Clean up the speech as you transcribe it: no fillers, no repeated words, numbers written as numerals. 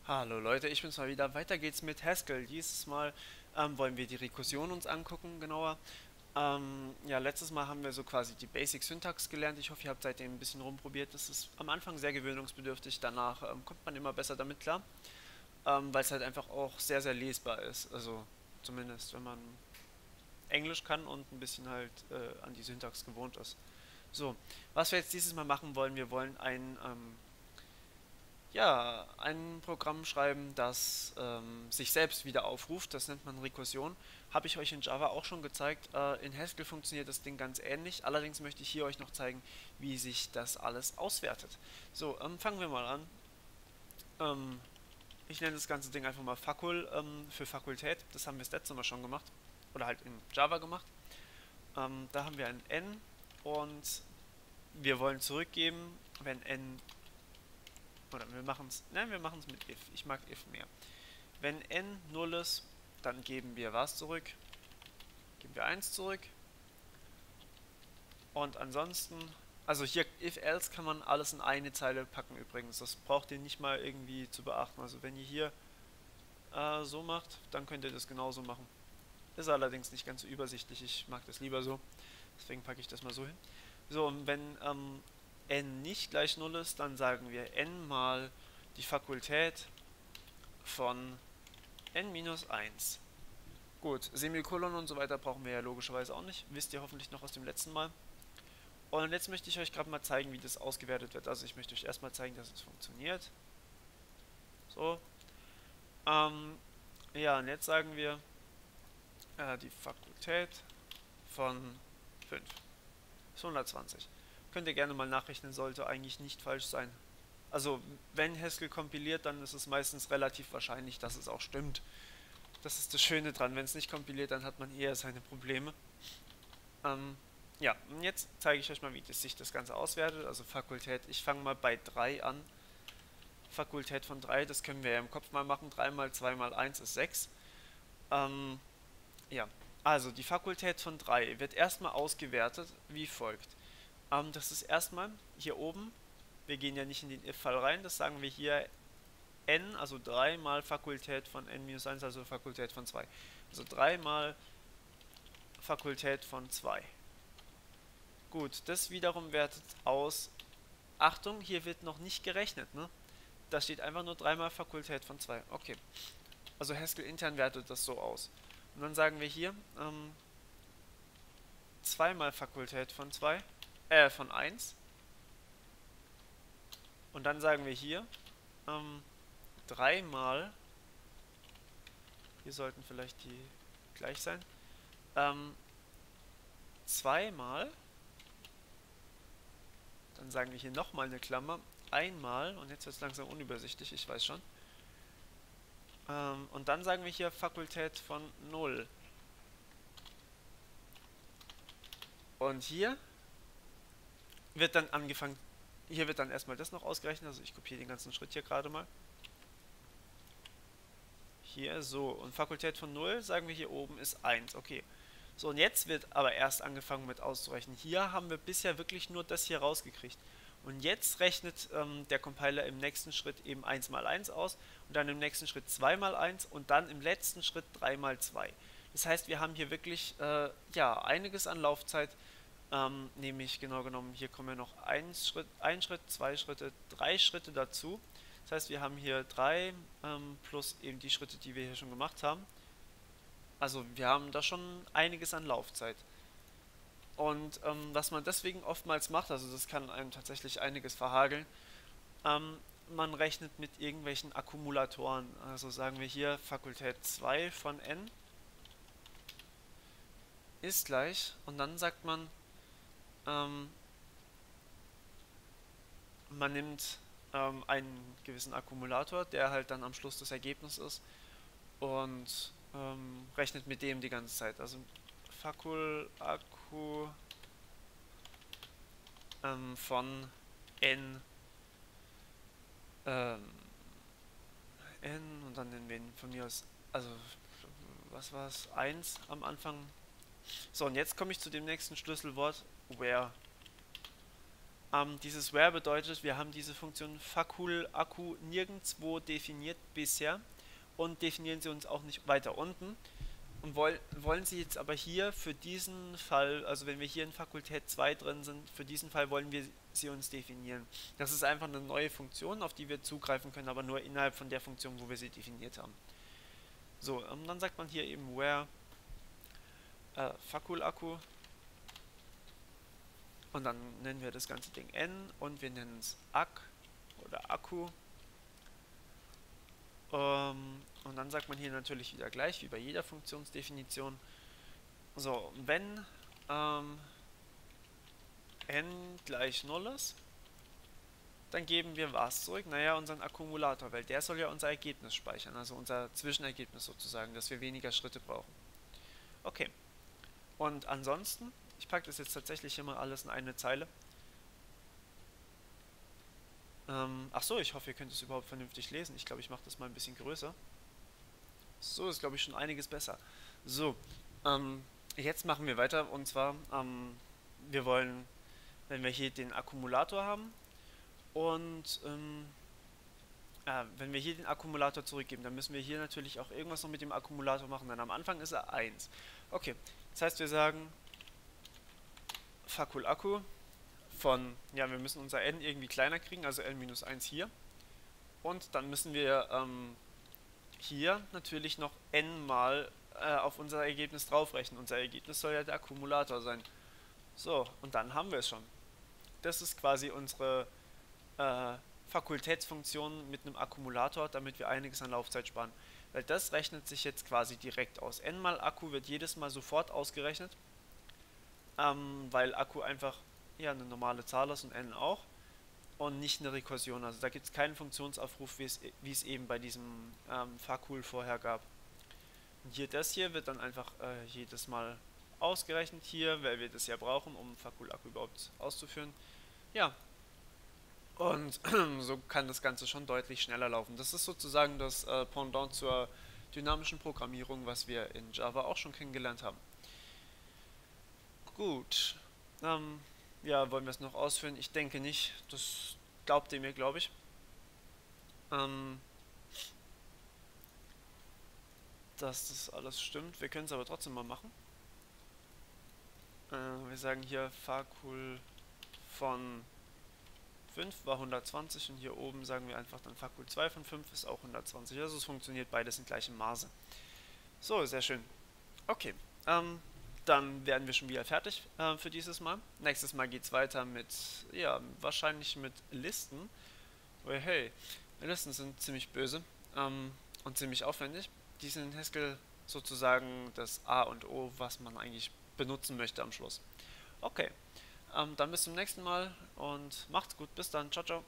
Hallo Leute, ich bin's mal wieder. Weiter geht's mit Haskell. Dieses Mal wollen wir die Rekursion uns angucken, genauer. Ja, letztes Mal haben wir so quasi die Basic Syntax gelernt. Ich hoffe, ihr habt seitdem ein bisschen rumprobiert. Das ist am Anfang sehr gewöhnungsbedürftig, danach kommt man immer besser damit klar, weil es halt einfach auch sehr, sehr lesbar ist. Also zumindest, wenn man Englisch kann und ein bisschen halt an die Syntax gewohnt ist. So, was wir jetzt dieses Mal machen wollen, wir wollen ein Programm schreiben, das sich selbst wieder aufruft. Das nennt man Rekursion. Habe ich euch in Java auch schon gezeigt. In Haskell funktioniert das Ding ganz ähnlich. Allerdings möchte ich hier euch noch zeigen, wie sich das alles auswertet. So, fangen wir mal an. Ähm, Ich nenne das ganze Ding einfach mal Fakul für Fakultät. Das haben wir das letzte Mal schon gemacht. Oder halt in Java gemacht. Da haben wir ein n und wir wollen zurückgeben, wenn n. Oder wir machen es. Nein, wir machen es mit if. Ich mag if mehr. Wenn n 0 ist, dann geben wir was zurück? Geben wir eins zurück. Und ansonsten, also hier if-else kann man alles in eine Zeile packen übrigens. Das braucht ihr nicht mal irgendwie zu beachten. Also wenn ihr hier so macht, dann könnt ihr das genauso machen. Ist allerdings nicht ganz so übersichtlich. Ich mag das lieber so. Deswegen packe ich das mal so hin. So, und wenn n nicht gleich 0 ist, dann sagen wir n mal die Fakultät von n minus 1. Gut, Semikolon und so weiter brauchen wir ja logischerweise auch nicht. Wisst ihr hoffentlich noch aus dem letzten Mal. Und jetzt möchte ich euch gerade mal zeigen, wie das ausgewertet wird. Also ich möchte euch erstmal zeigen, dass es funktioniert. So. Ähm, ja, und jetzt sagen wir die Fakultät von 5 ist 120. Könnt ihr gerne mal nachrechnen, sollte eigentlich nicht falsch sein. Also wenn Haskell kompiliert, dann ist es meistens relativ wahrscheinlich, dass es auch stimmt. Das ist das Schöne dran. Wenn es nicht kompiliert, dann hat man eher seine Probleme. Ähm, ja, und jetzt zeige ich euch mal, wie sich das Ganze auswertet. Also Fakultät, ich fange mal bei 3 an. Fakultät von 3, das können wir ja im Kopf mal machen. 3 mal 2 mal 1 ist 6. Ähm, ja, also die Fakultät von 3 wird erstmal ausgewertet wie folgt. Das ist erstmal hier oben, wir gehen ja nicht in den if-Fall rein, das sagen wir hier n, also 3 mal Fakultät von n minus 1, also Fakultät von 2. Also 3 mal Fakultät von 2. Gut, das wiederum wertet aus. Achtung, hier wird noch nicht gerechnet, ne? Da steht einfach nur 3 mal Fakultät von 2. Okay. Also Haskell intern wertet das so aus. Und dann sagen wir hier 2 mal Fakultät von 2, von 1. Und dann sagen wir hier 3 mal, hier sollten vielleicht die gleich sein, 2 mal, dann sagen wir hier nochmal eine Klammer, einmal, und jetzt wird es langsam unübersichtlich, ich weiß schon. Und dann sagen wir hier Fakultät von 0. Und wird dann angefangen, hier wird dann erstmal das noch ausgerechnet, also ich kopiere den ganzen Schritt hier gerade mal. Hier so, und Fakultät von 0 sagen wir hier oben ist 1, okay. So, und jetzt wird aber erst angefangen mit auszurechnen. Hier haben wir bisher wirklich nur das hier rausgekriegt. Und jetzt rechnet der Compiler im nächsten Schritt eben 1 mal 1 aus und dann im nächsten Schritt 2 mal 1 und dann im letzten Schritt 3 mal 2. Das heißt, wir haben hier wirklich ja, einiges an Laufzeit, nämlich genau genommen, hier kommen ja noch ein Schritt, zwei Schritte, drei Schritte dazu. Das heißt, wir haben hier 3 plus eben die Schritte, die wir hier schon gemacht haben. Also wir haben da schon einiges an Laufzeit. Und was man deswegen oftmals macht, also das kann einem tatsächlich einiges verhageln, man rechnet mit irgendwelchen Akkumulatoren. Also sagen wir hier Fakultät 2 von n ist gleich und dann sagt man, ähm, man nimmt einen gewissen Akkumulator, der halt dann am Schluss das Ergebnis ist und rechnet mit dem die ganze Zeit. Also Akku von n, ähm, n und dann nennen wir ihn von mir aus, also was war es, 1 am Anfang. So, und jetzt komme ich zu dem nächsten Schlüsselwort, where. Dieses where bedeutet, wir haben diese Funktion Fakul-Akku nirgendwo definiert bisher und definieren sie uns auch nicht weiter unten. Und wollen sie jetzt aber hier für diesen Fall, also wenn wir hier in Fakultät 2 drin sind, für diesen Fall wollen wir sie uns definieren. Das ist einfach eine neue Funktion, auf die wir zugreifen können, aber nur innerhalb von der Funktion, wo wir sie definiert haben. So, dann sagt man hier eben where Fakul-Akku und dann nennen wir das ganze Ding n und wir nennen es Ak oder Akku. Und dann sagt man hier natürlich wieder gleich, wie bei jeder Funktionsdefinition. So, wenn n gleich 0 ist, dann geben wir was zurück? Naja, unseren Akkumulator, weil der soll ja unser Ergebnis speichern, also unser Zwischenergebnis sozusagen, dass wir weniger Schritte brauchen. Okay, und ansonsten, ich packe das jetzt tatsächlich immer alles in eine Zeile. Ach so, ich hoffe, ihr könnt es überhaupt vernünftig lesen. Ich glaube, ich mache das mal ein bisschen größer. So, ist glaube ich schon einiges besser. So, jetzt machen wir weiter und zwar, wir wollen, wenn wir hier den Akkumulator haben und wenn wir hier den Akkumulator zurückgeben, dann müssen wir hier natürlich auch irgendwas noch mit dem Akkumulator machen, denn am Anfang ist er 1. Okay, das heißt, wir sagen Fakul-Akku von, ja, wir müssen unser n irgendwie kleiner kriegen, also n-1 hier. Und dann müssen wir hier natürlich noch n mal auf unser Ergebnis draufrechnen. Unser Ergebnis soll ja der Akkumulator sein. So, und dann haben wir es schon. Das ist quasi unsere Fakultätsfunktion mit einem Akkumulator, damit wir einiges an Laufzeit sparen. Weil das rechnet sich jetzt quasi direkt aus. N mal Akku wird jedes Mal sofort ausgerechnet, weil Akku einfach ja eine normale Zahl ist und N auch. Und nicht eine Rekursion. Also da gibt es keinen Funktionsaufruf, wie es eben bei diesem Fakul vorher gab. Und hier das hier wird dann einfach jedes Mal ausgerechnet hier, weil wir das ja brauchen, um Fakul-Akku überhaupt auszuführen. Ja, und so kann das Ganze schon deutlich schneller laufen. Das ist sozusagen das Pendant zur dynamischen Programmierung, was wir in Java auch schon kennengelernt haben. Gut. Ja, wollen wir es noch ausführen? Ich denke nicht. Das glaubt ihr mir, glaube ich. Dass das alles stimmt. Wir können es aber trotzdem mal machen. Wir sagen hier Fakul von 5 war 120 und hier oben sagen wir einfach dann Fakul 2 von 5 ist auch 120. Also es funktioniert beides in gleichem Maße. So, sehr schön. Okay, dann werden wir schon wieder fertig für dieses Mal. Nächstes Mal geht es weiter mit, ja, wahrscheinlich mit Listen. Weil, hey, Listen sind ziemlich böse und ziemlich aufwendig. Die sind in Haskell sozusagen das A und O, was man eigentlich benutzen möchte am Schluss. Okay, dann bis zum nächsten Mal und macht's gut. Bis dann. Ciao, ciao.